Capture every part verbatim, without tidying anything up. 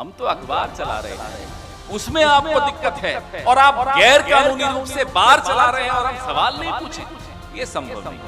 हम तो अखबार चला रहे हैं, उसमें आपको दिक्कत है और आप गैर कानूनी रूप से बार चला रहे हैं और हम सवाल नहीं पूछे, ये संभव नहीं।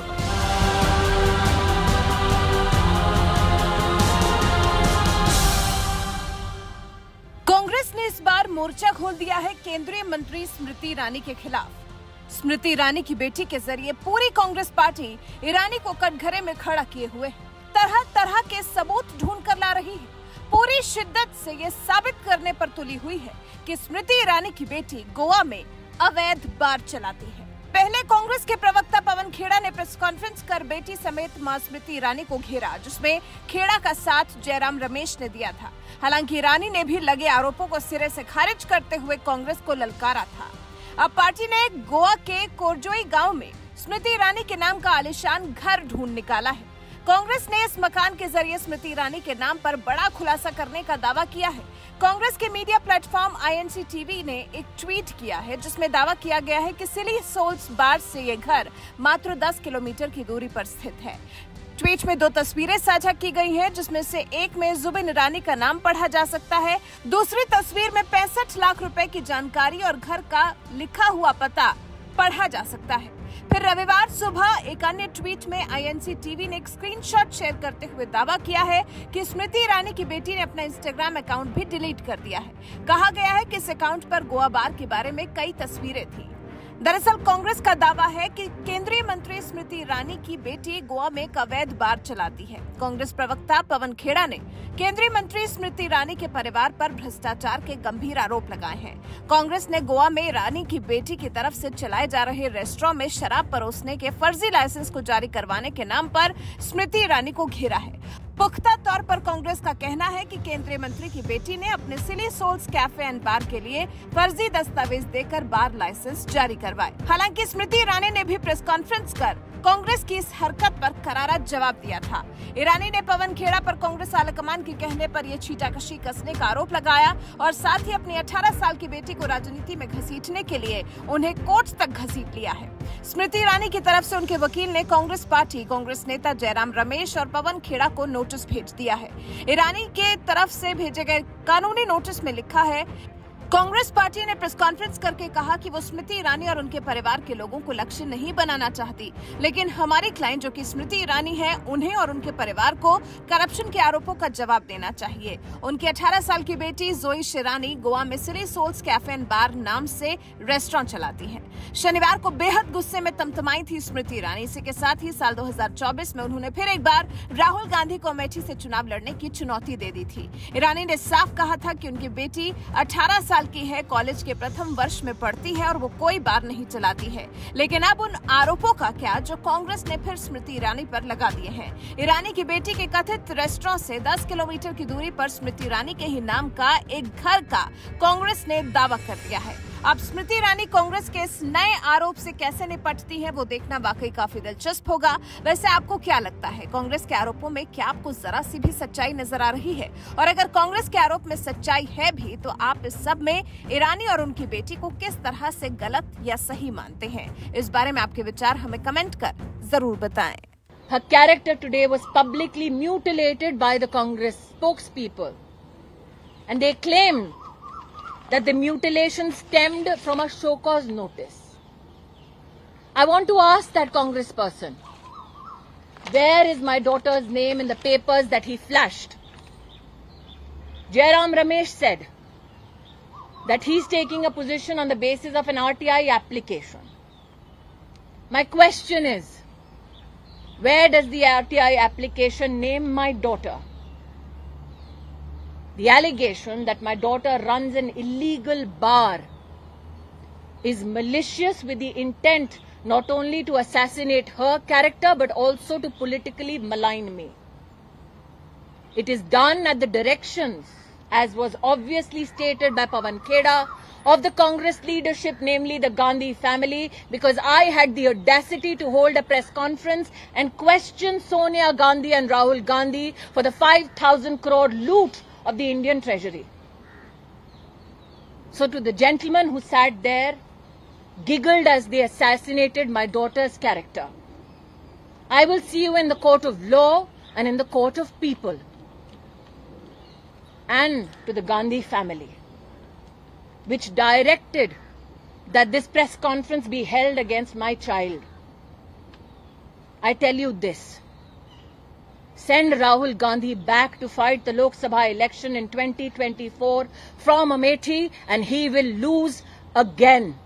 कांग्रेस ने इस बार मोर्चा खोल दिया है केंद्रीय मंत्री स्मृति ईरानी के खिलाफ। स्मृति ईरानी की बेटी के जरिए पूरी कांग्रेस पार्टी ईरानी को कटघरे में खड़ा किए हुए है, तरह तरह के सबूत ढूंढ कर ला रही है। पूरी शिद्दत से ये साबित करने पर तुली हुई है कि स्मृति ईरानी की बेटी गोवा में अवैध बार चलाती है। पहले कांग्रेस के प्रवक्ता पवन खेड़ा ने प्रेस कॉन्फ्रेंस कर बेटी समेत मां स्मृति ईरानी को घेरा, जिसमें खेड़ा का साथ जयराम रमेश ने दिया था। हालांकि ईरानी ने भी लगे आरोपों को सिरे से खारिज करते हुए कांग्रेस को ललकारा था। अब पार्टी ने गोवा के कोरजोई गांव में स्मृति ईरानी के नाम का आलीशान घर ढूंढ निकाला है। कांग्रेस ने इस मकान के जरिए स्मृति ईरानी के नाम पर बड़ा खुलासा करने का दावा किया है। कांग्रेस के media platform I N C T V ने एक ट्वीट किया है, जिसमें दावा किया गया है कि सिली सोल्स बार से ये घर मात्र दस किलोमीटर की दूरी पर स्थित है। ट्वीट में दो तस्वीरें साझा की गई हैं, जिसमें से एक में जुबिन ईरानी का नाम पढ़ा जा सकता है, दूसरी तस्वीर में पैंसठ लाख रुपए की जानकारी और घर का लिखा हुआ पता पढ़ा जा सकता है। फिर रविवार सुबह एक अन्य ट्वीट में I N C T V ने एक स्क्रीनशॉट शेयर करते हुए दावा किया है कि स्मृति ईरानी की बेटी ने अपना इंस्टाग्राम अकाउंट भी डिलीट कर दिया है। कहा गया है कि इस अकाउंट पर गोवा बार के बारे में कई तस्वीरें थी। दरअसल कांग्रेस का दावा है कि केंद्रीय मंत्री स्मृति ईरानी की बेटी गोवा में एक अवैध बार चलाती है। कांग्रेस प्रवक्ता पवन खेड़ा ने केंद्रीय मंत्री स्मृति ईरानी के परिवार पर भ्रष्टाचार के गंभीर आरोप लगाए हैं। कांग्रेस ने गोवा में ईरानी की बेटी की तरफ से चलाए जा रहे रेस्टोरेंट में शराब परोसने के फर्जी लाइसेंस को जारी करवाने के नाम पर स्मृति ईरानी को घेरा है। पुख्ता तौर पर कांग्रेस का कहना है कि केंद्रीय मंत्री की बेटी ने अपने Silly Souls Cafe and Bar के लिए फर्जी दस्तावेज देकर बार लाइसेंस जारी करवाए। हालांकि स्मृति ईरानी ने भी प्रेस कॉन्फ्रेंस कर कांग्रेस की इस हरकत पर करारा जवाब दिया था। ईरानी ने पवन खेड़ा पर कांग्रेस आलाकमान के कहने पर यह छींटाकशी कसने का आरोप लगाया और साथ ही अपनी अठारह साल की बेटी को राजनीति में घसीटने के लिए उन्हें कोर्ट तक घसीट लिया है। स्मृति ईरानी की तरफ से उनके वकील ने कांग्रेस पार्टी, कांग्रेस नेता जयराम रमेश और पवन खेड़ा को नोटिस भेज दिया है। ईरानी के तरफ से भेजे गए कानूनी नोटिस में लिखा है, कांग्रेस पार्टी ने प्रेस कॉन्फ्रेंस करके कहा कि वो स्मृति ईरानी और उनके परिवार के लोगों को लक्ष्य नहीं बनाना चाहती, लेकिन हमारी क्लाइंट जो कि स्मृति ईरानी है, उन्हें और उनके परिवार को करप्शन के आरोपों का जवाब देना चाहिए। उनकी अठारह साल की बेटी जोई शिरानी गोवा में Silly Souls Cafe and Bar नाम से रेस्टोरेंट चलाती है। शनिवार को बेहद गुस्से में तमतमाई थी स्मृति ईरानी। इसी के साथ ही साल दो हजार चौबीस में उन्होंने फिर एक बार राहुल गांधी को अमेठी से चुनाव लड़ने की चुनौती दे दी थी। ईरानी ने साफ कहा था कि उनकी बेटी अठारह साल की है, कॉलेज के प्रथम वर्ष में पढ़ती है और वो कोई बार नहीं चलाती है। लेकिन अब उन आरोपों का क्या जो कांग्रेस ने फिर स्मृति ईरानी पर लगा दिए हैं। ईरानी की बेटी के कथित रेस्टोरेंट से दस किलोमीटर की दूरी पर स्मृति ईरानी के ही नाम का एक घर का कांग्रेस ने दावा कर दिया है। अब स्मृति ईरानी कांग्रेस के इस नए आरोप से कैसे निपटती है, वो देखना वाकई काफी दिलचस्प होगा। वैसे आपको क्या लगता है, कांग्रेस के आरोपों में क्या आपको जरा सी भी सच्चाई नजर आ रही है? और अगर कांग्रेस के आरोप में सच्चाई है भी, तो आप इस सब में ईरानी और उनकी बेटी को किस तरह से गलत या सही मानते हैं? इस बारे में आपके विचार हमें कमेंट कर जरूर बताएं। Her character today was publicly mutilated by the Congress spokespeople, and they claimed that the mutilation stemmed from a show cause notice. I want to ask that congressperson, where is my daughter's name in the papers that he flashed? Jairam Ramesh said that he's taking a position on the basis of an R T I application. My question is, where does the R T I application name my daughter? The allegation that my daughter runs an illegal bar is malicious with the intent not only to assassinate her character but also to politically malign me. It is done at the directions, as was obviously stated by Pavan Kheda, of the Congress leadership, namely the Gandhi family, because I had the audacity to hold a press conference and question Sonia Gandhi and Rahul Gandhi for the five thousand crore loot of the Indian treasury. So to the gentleman who sat there, giggled as they assassinated my daughter's character, I will see you in the court of law and in the court of people. and to the Gandhi family, which directed that this press conference be held against my child. I tell you this. Send Rahul Gandhi back to fight the Lok Sabha election in twenty twenty-four from Amethi, and he will lose again.